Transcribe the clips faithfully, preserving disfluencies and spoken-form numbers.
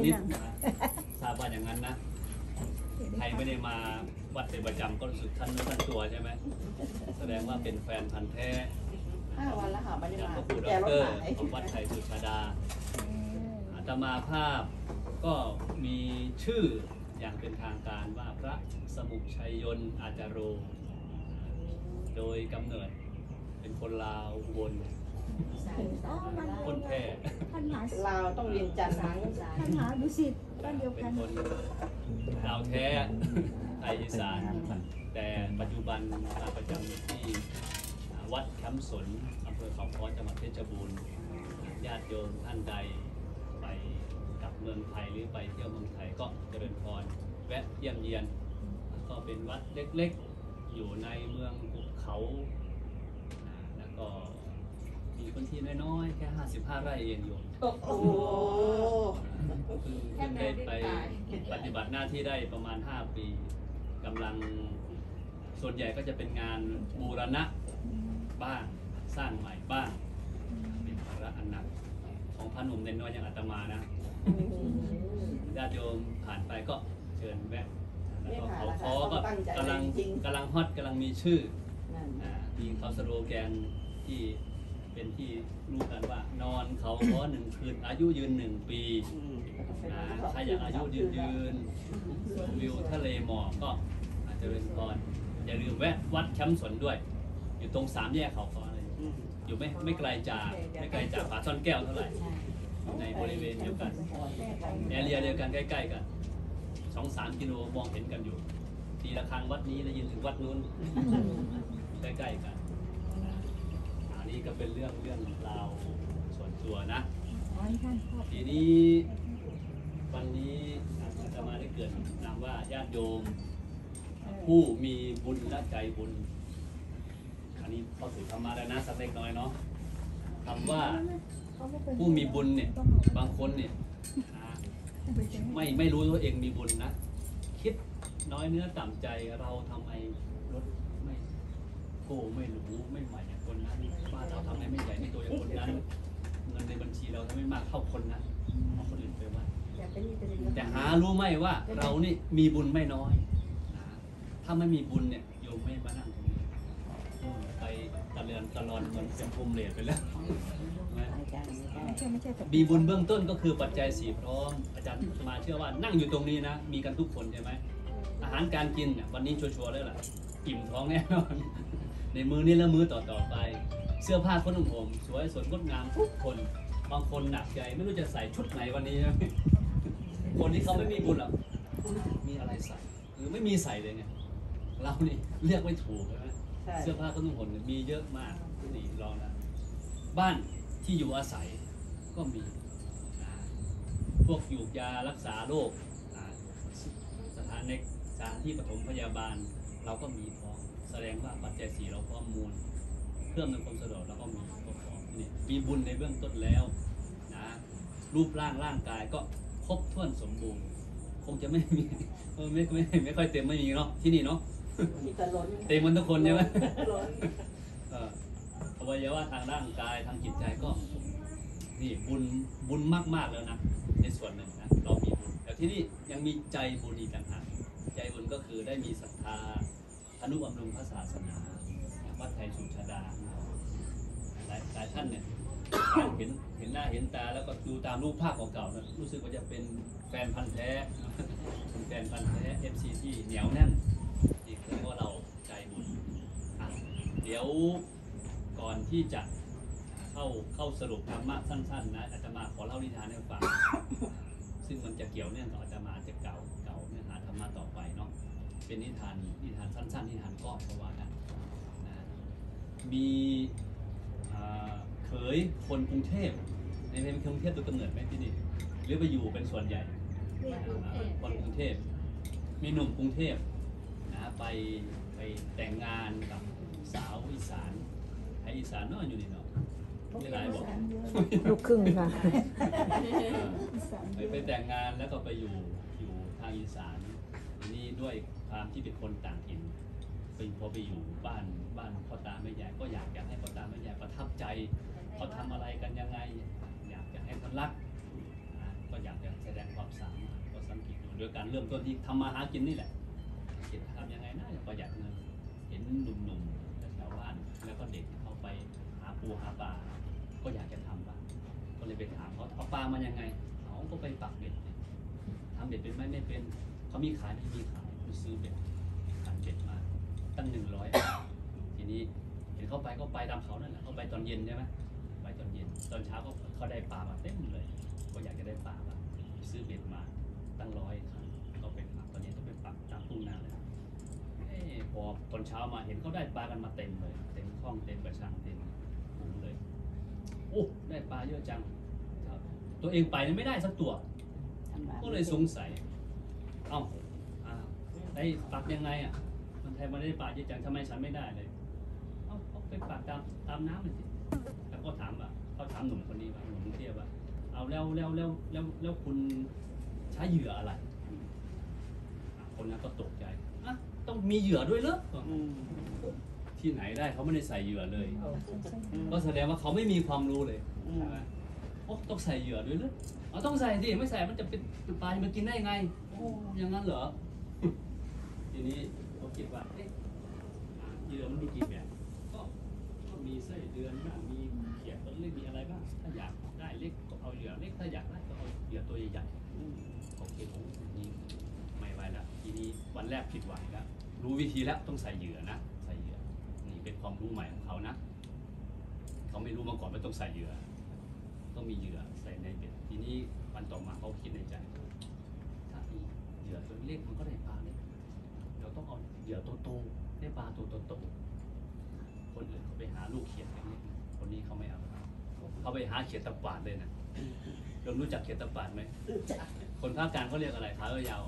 นิดทราบว่าอย่างนั้นนะใครไม่ได้มาวัดเป็นประจำก็รู้สึกท่านเนื้อท่านตัวใช่ไหมแสดงว่าเป็นแฟนพันธุ์แท้ห้าวันแล้วค่ะไม่ได้มาพระครูดอกเตอร์ของวัดไทยสุชาดาอาตมาภาพก็มีชื่ออย่างเป็นทางการว่าพระสมุชัยยนต์อาจารโรโดยกำเนิดเป็นคนลาวอุบลคนแพร่ลาวต้องเรียนจันทร์มั้งท่านหาดุสิตบ้านเดียวกันเป็นคนลาวแท้ไทยอีสานแต่ปัจจุบันมาประจำอยู่ที่วัดแคมป์สนอำเภอเขาค้อจังหวัดเพชรบูรณ์ญาติโยมท่านใดไปกลับเมืองไทยหรือไปเที่ยวเมืองไทยก็เจริญพรแวะเยี่ยมเยียนก็เป็นวัดเล็กๆอยู่ในเมืองภูเขาแล้วก็มีพื้นที่น้อยๆแค่ห้าสิบห้าไร่เองอยู่โอ้โหคือเพิ่งได้ไปปฏิบัติหน้าที่ได้ประมาณห้าปีกำลังส่วนใหญ่ก็จะเป็นงานบูรณะบ้างสร้างใหม่บ้างเป็นภาระอันหนักของพระหนุ่มเน้นน้อยอย่างอาตมานะญาติโยมผ่านไปก็เชิญแวะแล้วก็เขาคอก็กำลังกำลังฮอตกำลังมีชื่อมีเขาสโลแกนที่เป็นที่รู้กันว่านอนเขาคอหนึ่งคืนอายุยืนหนึ่งปีถ้าอยากอายุยืนยืนวิวทะเลหมอกก็อาจจะเป็นพรอย่าลืมแวะวัดแคมป์สนด้วยอยู่ตรงสามแยกเขาคอเลยอยู่ไม่ไม่ไกลจากไม่ไกลจากผาซ่อนแก้วเท่าไหร่ในบริเวณเดียวกันแอเรียเดียวกันใกล้ๆกันสองสามกิโลมองเห็นกันอยู่ทีละครั้งวัดนี้ได้ยินถึงวัดนู้นใกล้ๆกันอันนี้ก็เป็นเรื่องเรื่องราวส่วนตัวนะทีนี้วันนี้อาตมาได้เกิดนามว่าญาติโยมผู้มีบุญและใจบุญอันนี้เข้าสู่ธรรมะแล้วนะสักเล็กน้อยเนาะคำว่าผู้มีบุญเนี่ยบางคนเนี่ยไม่ไม่รู้ตัวเองมีบุญนะคิดน้อยเนื้อต่ำใจเราทำไมรถไม่โก้ไม่หรูไม่ใหม่อย่างคนนั้นบ้านเราทำไมไม่ใหญ่ไม่โตอย่างคนนั้นเงินในบัญชีเราทำไมมากเท่าคนนั้นเอาคนอื่นไปว่าแต่หารู้ไหมว่าเรานี่มีบุญไม่น้อยถ้าไม่มีบุญเนี่ยโยมไม่มานั่งตรงนี้ไปตะเลือนตะลอนเหมือนเป็นภูมิเลดไปแล้วมีบุญเบื้องต้นก็คือปัจจัยสี่พร้อมอาจารย์มาเชื่อว่านั่งอยู่ตรงนี้นะมีกันทุกคนใช่ไหมอาหารการกินเนี่ยวันนี้ชัวร์ๆเลยล่ะอิ่มท้องแน่นอนในมือนี้แล้วมือต่อๆไปเสื้อผ้าคนนุ่งห่มสวยสดงดงามทุกคนบางคนหนักใจไม่รู้จะใส่ชุดไหนวันนี้คนที่เขาไม่มีบุญหรอกมีอะไรใส่หรือไม่มีใส่เลยเนี่ยเรานี่เรียกไม่ถูกนะเสื้อผ้าคนนุ่งห่มมีเยอะมากนี่ลองนะบ้านที่อยู่อาศัยก็มีพวกอยู่ยารักษาโรคสถานในสถานที่ปฐมพยาบาลเราก็มีพร้อมแสดงว่าปัจจัยสี่เราพร้อมมูลเพื่อในความสะดวกเราก็มีพร้อมนี่มีบุญในเบื้องต้นแล้วนะรูปร่างร่างกายก็ครบถ้วนสมบูรณ์คงจะไม่มีไม่ไม่ไม่ค่อยเต็มไม่มีเนาะที่นี่เนาะเต็มมันทุกคนใช่ไหมอวัยวะทางร่างกายทางจิตใจก็นี่บุญบุญมากๆแล้วนะในส่วนหนึ่งนะเรามีบุญแต่ที่นี่ยังมีใจบุญอีกต่างหากใจบุญก็คือได้มีศรัทธาอนุบำรุงพระศาสนาวัดไทยสุชาดาหลายหลายท่านเนี่ยเห็นเห็นหน้าเห็นตาแล้วก็ดูตามรูปภาพเก่าๆนะรู้สึกว่าจะเป็นแฟนพันธุ์แท้เป็นแฟนพันธุ์แท้ เอฟ ซี ที่เหนียวแน่นนี่คือว่าเราใจบุญเดี๋ยวก่อนที่จะเข้าเข้าสรุปธรรมะสั้นๆนะอาตมาขอเล่านิทานให้ฟังซึ่งมันจะเกี่ยวเนื่องกับอาตมาจะเก่าเก่าเนื้อหาธรรมะต่อไปเนาะเป็นนิทานนิทานสั้นๆนิทานก้อนเพราะว่านะมีเขยคนกรุงเทพในเป็นกรุงเทพตัวกำเนิดไหมที่นี่หรือไปอยู่เป็นส่วนใหญ่คนกรุงเทพมีหนุ่มกรุงเทพนะไปไปแต่งงานกับสาวอีสานไออีสานน้อยอยู่นี่เนาะไม่หลายบอกลูกครึ่งค่ะไปไปแต่งงานแล้วก็ไปอยู่อยู่ทางอีสานนี่ด้วยความที่เป็นคนต่างถิ่นไปพอไปอยู่บ้านบ้านพ่อตาแม่ยายก็อยากอยากให้พ่อตาแม่ยายประทับใจเขาทำอะไรกันยังไงอยากจะให้เขารักก็อยากจะแสดงความสโดยการเริ่มต้นที่ทำมาหากินนี่แหละคิดทำยังไงน่าจะประหยัดเงินเห็นหนุ่มๆแถวบ้านแล้วก็เด็กเขาไปหาปูหาปลาก็อยากจะทำบ้างก็เลยไปถามเขาเอาปลามายังไงเขาก็ไปปักเบ็ดทำเบ็ดเป็นไหมไม่เป็นเขามีขายไม่มีขายไปซื้อเบ็ดขันเบ็ดมาตั้งหนึ่งร้อยทีนี้เห็นเขาไปก็ไปตามเขานั่นแหละเขาไปตอนเย็นใช่ไหมไปตอนเย็นตอนเช้าก็เขาได้ปลามาเต็มเลยก็อยากจะได้ปลาบ้างซื้อเบ็ดมาตั้งร้อยครั้งก็ไปปักตอนนี้ต้องไปปักตามทุ่งนาเลยเอ้พอตอนเช้ามาเห็นเขาได้ปลากันมาเต็มเลยเต็มคลองเต็มกระชังเต็มถุงเลยโอ้ได้ปลาเยอะจังตัวเองไปไม่ได้สักตัวก็เลยสงสัยเอ้าอ้าวได้ปักยังไงอ่ะมันไทยมันได้ปลาเยอะจังทำไมฉันไม่ได้เลยเอ้าเขาไปปักตามตามน้ำเลยสิแล้วก็ถามว่าเขาถามหนุ่มคนนี้ว่าหนุ่มเทียบว่าเอาแล้วแล้วแล้วแล้วแล้วคุณใช้เหยื่ออะไรคนนั้นก็ตกใจอ่ะต้องมีเหยื่อด้วยเหรอที่ไหนได้เขาไม่ได้ใส่เหยื่อเลยก็แสดงว่าเขาไม่มีความรู้เลยใช่ไหมโอ้ต้องใส่เหยื่อด้วยเหรออ๋อต้องใส่สิไม่ใส่มันจะเป็นปลามันกินได้ไงโอ้อย่างนั้นเหรอทีนี้เขาคิดว่าเอ๊ะเหยื่อมันมีกี่แบบก็ก็มีไส้เดือนบ้างมีเขียดต้นเล็กมีอะไรบ้างถ้าอยากได้เล็กก็เอาเหยื่อเล็กถ้าอยากได้ก็เอาเหยื่อตัวใหญ่ๆโอเคโอ้นี่ไม่ไหวแล้วทีนี้วันแรกผิดหวังแล้วรู้วิธีแล้วต้องใส่เหยื่อนะใส่เหยื่อนี่เป็นความรู้ใหม่ของเขานะเขาไม่รู้มาก่อนว่าต้องใส่เหยื่อต้องมีเหยื่อใส่ในเบ็ดทีนี้วันต่อมาเขาคิดในใจถ้าเหยื่อตัวเล็กมันก็ได้ปลาเล็กเราต้องเอาเหยื่อโตๆได้ปลาตัวโตๆคนอื่นเขาไปหาลูกเขียดกันนี่คนนี้เขาไม่เอาเขาไปหาเขียดตะปาดเลยนะยมรู้จักเขียดตะปาดไหมคนภาคกลางเขาเรียกอะไรขายาว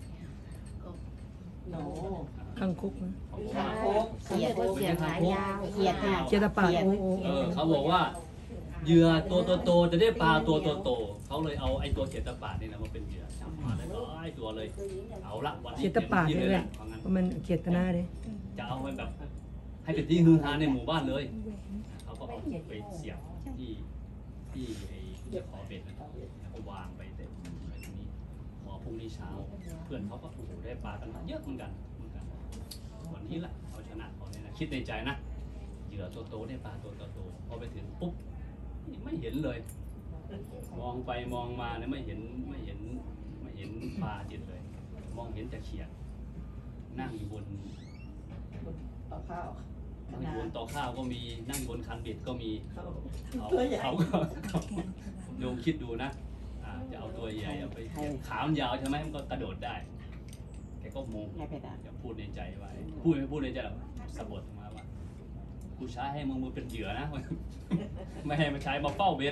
ๆโนคังคุกนะคางคกเขียดเขียดขายาวเขียดเจตปาดโอ้โหเออเขาบอกว่าเหยื่อตัวโตๆจะได้ปลาตัวโตๆเขาเลยเอาไอ้ตัวเขียดตะปาดนี่นะมาเป็นเหยื่อจับมาได้ร้อยตัวเลยเอาละวันนี้เจตปาดที่นี่เลยแหนะละเพราะงั้นเพราะมันเขียดตนาเลยจะเอาไปแบบให้เป็นที่ฮือฮาในหมู่บ้านเลยเขาก็เอาไปเสียบที่ที่ไอ้ที่คอเบ็ดนะแล้วก็วางไปเต็มไปตรงนี้พอพรุ่งนี้เช้าเพื่อนเขาก็โอ้โหได้ปลากันเยอะเหมือนกันเหมือนกันวันนี้ละเอาชนะเขาเนี่ยนะคิดในใจนะเหยื่อตัวโตได้ปลาตัวโตๆพอไปถึงปุ๊บไม่เห็นเลย มองไปมองมาเนี่ยไม่เห็นไม่เห็นไม่เห็นปลาจิตเลย มองเห็นแต่เขียดนั่งอยู่บนต่อข้าวนั่งอยู่บนโต๊ะข้าวก็มีนั่งบนคันเบ็ดก็มีเขาตัวใหญ่เขาก็โยมคิดดูนะอ่าจะเอาตัวใหญ่เอาไปขามันยาวใช่ไหมมันก็กระโดดได้แกก็โมงไม่ไปได้จะพูดในใจไว้พูดไม่พูดในใจหรอกสะบัดออกมาว่ากูใช้ให้มึงมือเป็นเหยื่อนะ ไม่ให้มันใช้มาเฝ้าเบ็ด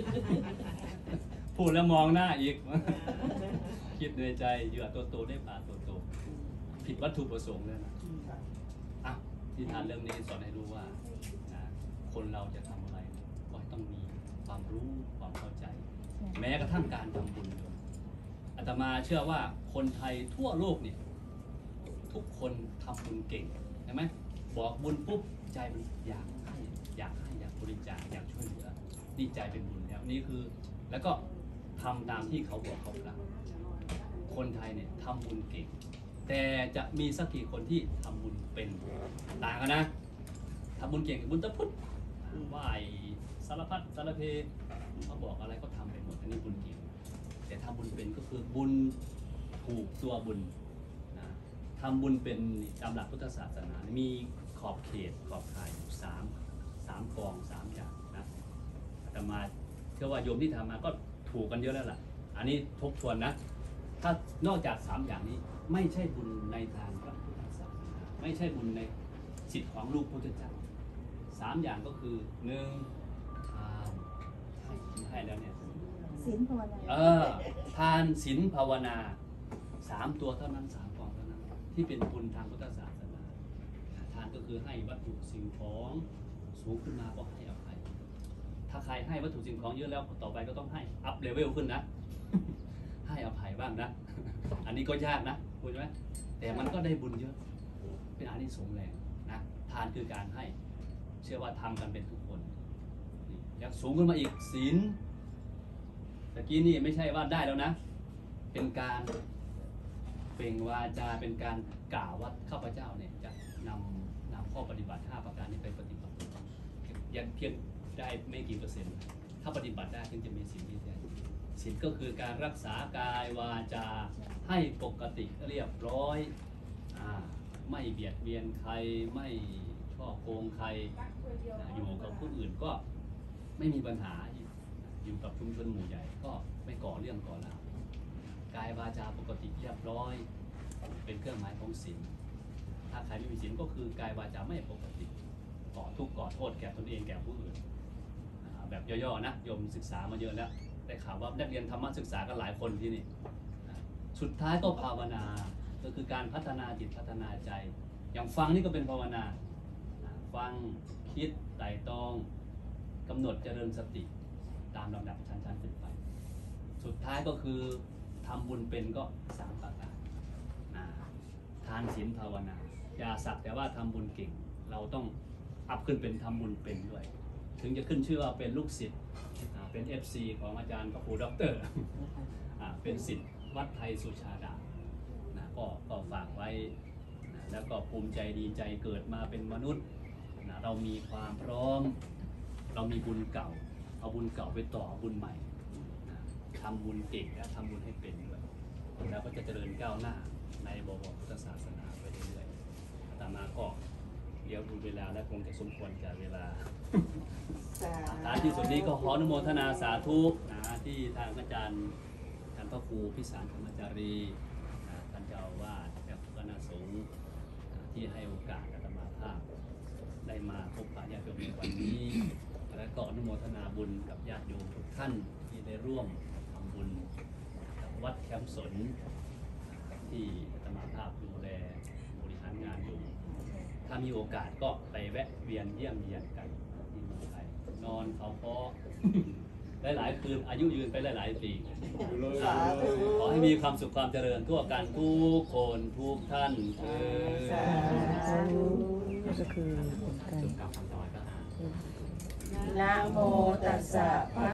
พูดแล้วมองหน้าอีก คิดในใจเหยื่อตัวโตได้ปลาตัวโตผิดวัตถุประสงค์เลยนะอ่ะที่ทานเรื่องนี้สอนให้รู้ว่านะคนเราจะทำอะไรก็ต้องมีความรู้ความเข้าใจ แม้กระทั่งการทำบุญอาตมาเชื่อว่าคนไทยทั่วโลกเนี่ยทุกคนทำบุญเก่งใช่ไหมบอกบุญปุ๊บใจมันอยากให้อยากให้อยากบริจาคอยากช่วยเหลือนี่ใจเป็นบุญแล้วนี่คือแล้วก็ทำตามที่เขาบอกเขาทำคนไทยเนี่ยทำบุญเก่งแต่จะมีสักกี่คนที่ทำบุญเป็นต่างกันนะทำบุญเก่งกับบุญตะพุทธไหวสารพัดสารเพเขาบอกอะไรก็ทำไปหมดอันนี้บุญเก่งแต่ทำบุญเป็นก็คือบุญถูกตัวบุญนะทำบุญเป็นตามหลักพุทธศาสนามีขอบเขตขอบข่ายสามสามกองสามอย่างนะอาตมาเชื่อว่าโยมที่ทำมาก็ถูกกันเยอะแล้วล่ะอันนี้ทบทวนนะถ้านอกจากสามอย่างนี้ไม่ใช่บุญในทางพระพุทธศาสนาไม่ใช่บุญในสิทธิของลูกพุทธเจ้าสามอย่างก็คือหนึ่งทานให้ให้แล้วเนี่ยศีลภาวนาเออทานศีลภาวนาสามตัวเท่านั้นสามกองเท่านั้นที่เป็นบุญทางพุทธศาสนาทานก็คือให้วัตถุสิ่งของสูงขึ้นมาก็ให้อภัยถ้าใครให้วัตถุสิ่งของเยอะแล้วต่อไปก็ต้องให้อัพเลเวลขึ้นนะ ให้อภัยบ้างนะ อันนี้ก็ยากนะคุณใช่ไหมแต่มันก็ได้บุญเยอะเป็นอานิสงส์แรงนะทานคือการให้เชื่อว่าทำกันเป็นทุกคนนี่อยากสูงขึ้นมาอีกศีลตะกี้นี่ไม่ใช่ว่าได้แล้วนะ เป็นการเปล่งวาจาเป็นการกล่าวว่าข้าพเจ้าเนี่ยจะนำนำข้อปฏิบัติห้าประการนี้ไปปฏิบัติยังเพียงได้ไม่กี่เปอร์เซ็นต์ถ้าปฏิบัติได้ถึงจะมีศีลที่แท้จริงศีลก็คือการรักษากายวาจาให้ปกติเรียบร้อยอ่าไม่เบียดเบียนใครไม่ช่อโกงใครอยู่กับผู้อื่นก็ไม่มีปัญหาอยู่กับชุมชนหมู่ใหญ่ก็ไม่ก่อเรื่องก่อราวกายวาจาปกติเรียบร้อยเป็นเครื่องหมายของศีลถ้าใครไม่มีศีลก็คือกายวาจาไม่ปกติก่อทุกข์ก่อโทษแก่ตนเองแก่ผู้อื่นแบบย่อๆนะโยมศึกษามาเยอะแล้วได้ข่าวว่านักเรียนธรรมศึกษากันหลายคนที่นี่สุดท้ายก็ภาวนาก็คือการพัฒนาจิตพัฒนาใจอย่างฟังนี่ก็เป็นภาวนาฟังคิดไตร่ตรองกำหนดเจริญสติตามลำดับชั้นๆขึ้นไปสุดท้ายก็คือทำบุญเป็นก็สามประการทานศีลภาวนาอย่าสักแต่ว่าทำบุญเก่งเราต้องอัพขึ้นเป็นทำบุญเป็นด้วยถึงจะขึ้นชื่อว่าเป็นลูกศิษย์เป็น เอฟ ซี ของอาจารย์พระครูด็อกเตอร์เป็นศิษย์วัดไทยสุชาดานะก็ก็ฝากไว้นะแล้วก็ภูมิใจดีใจเกิดมาเป็นมนุษย์นะเรามีความพร้อมเรามีบุญเก่าเอาบุญเก่าไปต่อบุญใหม่นะทำบุญเก่งและทำบุญให้เป็นด้วยแล้วก็จะเจริญก้าวหน้าในบวรพุทธศาสนาไปเรื่อยๆอาตมาก็เดี๋ยวดูเวลาและคงจะสมควรแก่เวลาท้ายที่สุดนี้ก็ขออนุโมทนาสาธุนะที่ทางอาจารย์ท่านพระครูพิสารธรรมจารีนะท่านเจ้าอาวาสและคณะสงฆ์ที่ให้โอกาสอาตมาภาพได้มาพบปะญาติโยมในวันนี้และก็อนุโมทนาบุญกับญาติโยมทุกท่านที่ได้ร่วมทำบุญกับวัดแคมป์สนที่อาตมาภาพดูแลบริหารงานอยู่ถ้ามีโอกาสก็ไปแวะเวียนเยี่ยมเยียนกันที่เมืองไทยนอนเขาพอ หลายๆคืนอายุยืนไปหลายๆปีขอให้มีความสุขความเจริญทั่วกันทุกคนทุกท่านเออก็คือเป็นการนะโมตัสสะ